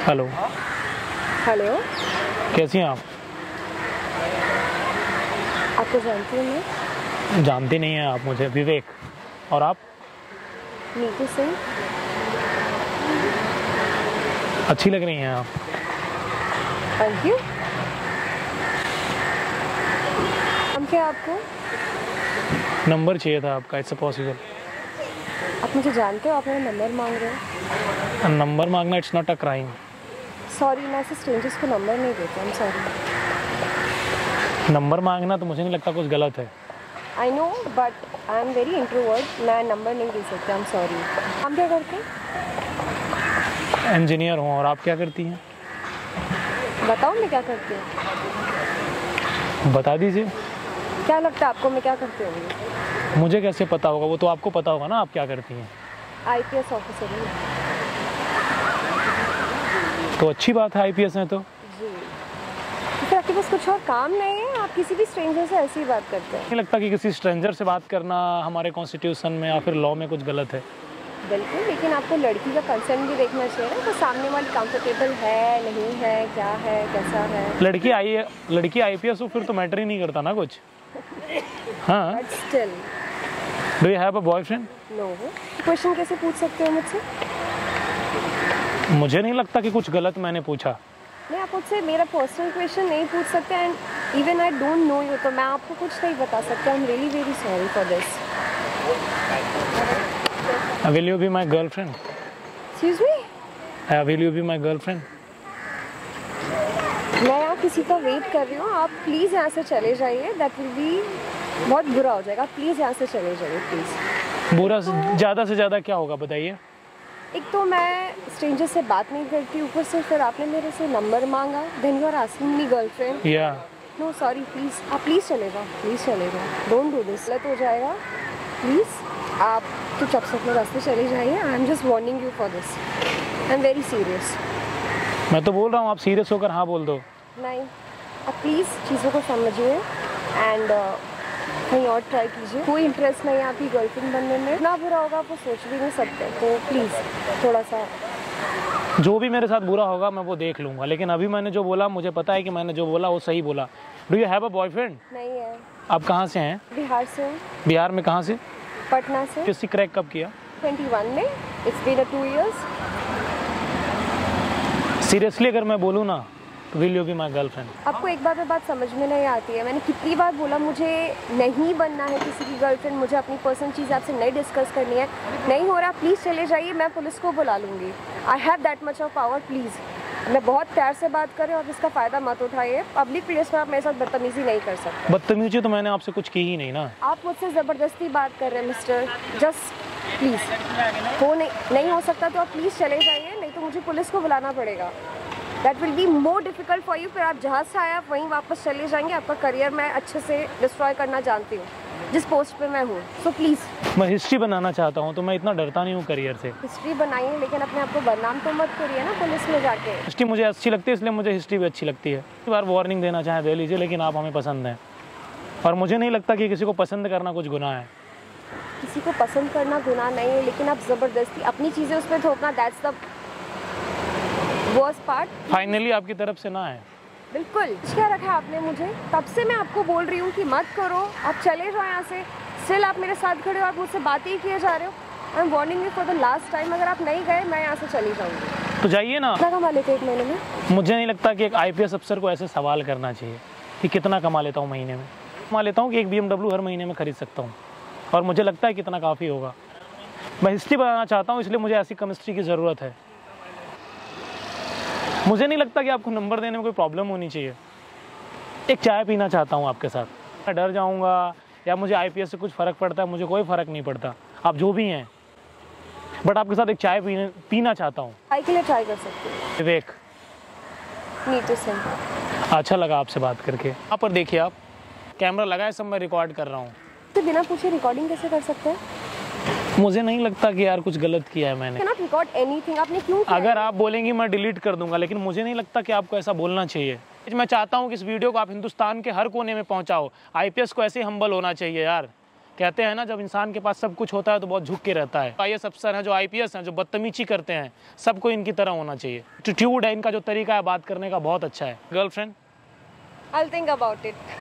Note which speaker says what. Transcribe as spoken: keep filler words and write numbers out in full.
Speaker 1: Hello.
Speaker 2: Hello.
Speaker 1: कैसी हैं आप?
Speaker 2: आपको जानती हूँ मैं?
Speaker 1: जानती नहीं हैं आप मुझे। विवेक। और आप?
Speaker 2: नीतू सिंह।
Speaker 1: अच्छी लग रही हैं आप।
Speaker 2: Thank you. हम क्या आपको
Speaker 1: नंबर चाहिए था आपका, इट्स पॉसिबल?
Speaker 2: आप मुझे जानते हो, आप मेरा नंबर मांग रहे हो?
Speaker 1: नंबर मांगना it's not a crime.
Speaker 2: Sorry, मैं ऐसे स्ट्रेंजर्स को नंबर नहीं देता। आई एम सॉरी।
Speaker 1: नंबर मांगना तो मुझे नहीं लगता कुछ गलत है।
Speaker 2: I know, but I am very introvert. मैं नंबर नहीं दे सकती। I am sorry. हम क्या करते हैं?
Speaker 1: इंजीनियर हूँ। और आप क्या करती हैं?
Speaker 2: बताओ मैं क्या करती हूँ।
Speaker 1: बता दीजिए।
Speaker 2: क्या लगता है आपको मैं क्या करती होंगी?
Speaker 1: मुझे कैसे पता होगा? वो तो आपको पता होगा ना आप क्या करती हैं।
Speaker 2: आई पी एस ऑफिसर हूँ।
Speaker 1: तो अच्छी बात है, आई पी एस में तो।
Speaker 2: जी। फिर आपके पास कुछ और काम नहीं है? आप किसी भी स्ट्रेंजर से ऐसी ही बात करते हैं?
Speaker 1: नहीं लगता कि किसी स्ट्रेंजर से बात करना हमारे कॉन्स्टिट्यूशन में या फिर लॉ में कुछ गलत है।
Speaker 2: बिल्कुल, लेकिन आपको लड़की का कंसर्न भी देखना चाहिए ना। तो सामने वाली कंफर्टेबल है, नहीं है, क्या है, कैसा है।
Speaker 1: लड़की आई लड़की आई पी एस हो फिर तो मैटर ही नहीं करता ना कुछ। हाँ।
Speaker 2: But still.
Speaker 1: Do you have a boyfriend?
Speaker 2: No. Question कैसे पूछ सकते हो मुझसे?
Speaker 1: मुझे नहीं लगता कि कुछ गलत मैंने पूछा।
Speaker 2: नहीं, आप मुझसे मेरा पर्सनल क्वेश्चन नहीं पूछ सकते। And even I don't know you, तो मैं आपको कुछ नहीं बता सकता। I am really very sorry for this.
Speaker 1: Will you be my girlfriend?
Speaker 2: Excuse me?
Speaker 1: Will you be my girlfriend?
Speaker 2: मैं यहाँ किसी का वेट कर रही हूँ। आप प्लीज़ यहाँ से चले जाइए। दैट विल बी बहुत बुरा हो जाएगा। प्लीज़ यहाँ से चले जाइए प्लीज़।
Speaker 1: बुरा ज़्यादा से ज़्यादा क्या होगा बताइए?
Speaker 2: एक तो मैं स्ट्रेंजर से बात नहीं करती, ऊपर से फिर आपने मेरे से नंबर मांगा। Then you are asking me girlfriend.
Speaker 1: या
Speaker 2: नो सॉरी, प्लीज़ आप प्लीज़ चले जाओ। प्लीज़ चले जाओ। Don't do this. गलत हो जाएगा। प्लीज़ आप चुपचाप से अपने रास्ते चले जाइए। I am just warning you for this. I am very serious.
Speaker 1: मैं तो बोल रहा हूँ, आप सीरियस होकर हाँ बोल दो।
Speaker 2: नहीं, आप प्लीज़ चीज़ों को समझिए एंड कहीं और ट्राई कीजिए। कोई इंटरेस्ट नहीं है आपकी गर्लफ्रेंड बनने में। इतना बुरा होगा आप वो सोच भी नहीं सकते। तो प्लीज़ थोड़ा सा।
Speaker 1: जो भी मेरे साथ बुरा होगा मैं वो देख लूँगा, लेकिन अभी मैंने जो बोला मुझे पता है कि मैंने जो बोला वो सही बोला। Do you have a boyfriend?
Speaker 2: नहीं है।
Speaker 1: आप कहाँ से हैं?
Speaker 2: बिहार से हूँ।
Speaker 1: बिहार में कहाँ से?
Speaker 2: पटना से।
Speaker 1: किसी क्रैक कब किया?
Speaker 2: ट्वेंटी वन में। It's been a two years.
Speaker 1: Seriously अगर मैं बोलूँ ना तो will you be my girlfriend?
Speaker 2: आपको एक बार में बात समझ में नहीं आती है। मैंने कितनी बार बोला मुझे नहीं बनना है किसी की गर्लफ्रेंड। मुझे अपनी पर्सनल चीज़ आपसे नहीं डिस्कस करनी है। नहीं हो रहा, प्लीज़ चले जाइए। मैं पुलिस को बुला लूँगी। I have that much of power. Please, मैं बहुत प्यार से बात कर रही हूँ। आप इसका फ़ायदा मत उठाइए। पब्लिक प्लेस में आप मेरे साथ बदतमीज़ी नहीं कर सकते।
Speaker 1: बदतमीजी तो मैंने आपसे कुछ की ही नहीं ना।
Speaker 2: आप मुझसे ज़बरदस्ती बात कर रहे हैं मिस्टर। जस्ट प्लीज़, हो नहीं नहीं हो सकता तो आप प्लीज़ चले जाइए, नहीं तो मुझे पुलिस को बुलाना पड़ेगा। That will be more difficult for you. फिर आप जहाँ से आए आप वहीं वापस चले जाएंगे। आपका करियर मैं अच्छे से डिस्ट्रॉय करना जानती हूँ, जिस पोस्ट पे मैं हूँ। So please.
Speaker 1: मैं हिस्ट्री बनाना चाहता हूँ तो मैं इतना डरता नहीं हूँ करियर से।
Speaker 2: हिस्ट्री बनाइए, लेकिन अपने आप को बदनाम तो मत करिए ना पुलिस में जाके।
Speaker 1: हिस्ट्री मुझे अच्छी लगती है, इसलिए मुझे हिस्ट्री भी अच्छी लगती है। एक बार वार्निंग देना चाहें दे लीजिए, लेकिन आप हमें पसंद हैं और मुझे नहीं लगता कि किसी को पसंद करना कुछ गुनाह है।
Speaker 2: किसी को पसंद करना गुनाह नहीं है, लेकिन आप ज़बरदस्ती अपनी चीज़ें उस पर थोपना, that's the worst part.
Speaker 1: Finally आपकी तरफ से ना है।
Speaker 2: बिल्कुल। क्या रखा आपने मुझे? तब से मैं आपको बोल रही हूँ कि मत करो, आप चले जाओ यहाँ से। स्टिल आप मेरे साथ खड़े हो, आप मुझसे बातें ही किए जा रहे हो। I am warning you for the last time. अगर आप नहीं गए मैं यहाँ से चली जाऊँगी।
Speaker 1: तो जाइए ना।
Speaker 2: कितना कमा लेते एक महीने में?
Speaker 1: मुझे नहीं लगता कि एक आई पी एस अफसर को ऐसे सवाल करना चाहिए कि कितना कमा लेता हूँ महीने में। कमा लेता हूँ कि एक बी एम डब्ल्यू हर महीने में खरीद सकता हूँ, और मुझे लगता है कितना काफ़ी होगा। मैं हिस्ट्री बनाना चाहता हूँ, इसलिए मुझे ऐसी केमिस्ट्री की ज़रूरत है। मुझे नहीं लगता कि आपको नंबर देने में कोई प्रॉब्लम होनी चाहिए। एक चाय पीना चाहता हूँ आपके साथ। मैं डर जाऊँगा या मुझे आई पी एस से कुछ फ़र्क पड़ता है, मुझे कोई फ़र्क नहीं पड़ता, आप जो भी हैं, बट आपके साथ एक चाय पीने पीना चाहता हूँ।
Speaker 2: चाय के लिए ट्राई कर सकते हैं।
Speaker 1: विवेक।
Speaker 2: नीतू सिंह।
Speaker 1: अच्छा लगा आपसे बात करके। यहाँ पर देखिए, आप कैमरा लगाए, सब मैं रिकॉर्ड कर रहा हूँ।
Speaker 2: तो बिना पूछे रिकॉर्डिंग कैसे कर सकते हैं?
Speaker 1: मुझे नहीं लगता कि यार कुछ गलत किया है मैंने।
Speaker 2: cannot record anything। आपने क्यों किया?
Speaker 1: अगर आप बोलेंगी मैं डिलीट कर दूंगा, लेकिन मुझे नहीं लगता कि आपको ऐसा बोलना चाहिए। मैं चाहता हूँ कि इस वीडियो को आप हिंदुस्तान के हर कोने में पहुँचाओ। आई पी एस को ऐसे ही हम्बल होना चाहिए यार। कहते हैं ना, जब इंसान के पास सब कुछ होता है तो बहुत झुक के रहता है। आई ए एस अफसर हैं, जो आई पी एस हैं, जो बदतमीजी करते हैं, सबको इनकी तरह होना चाहिए। एटीट्यूड है इनका, जो तरीका है बात करने का बहुत अच्छा है। Girlfriend
Speaker 2: I'll think about it.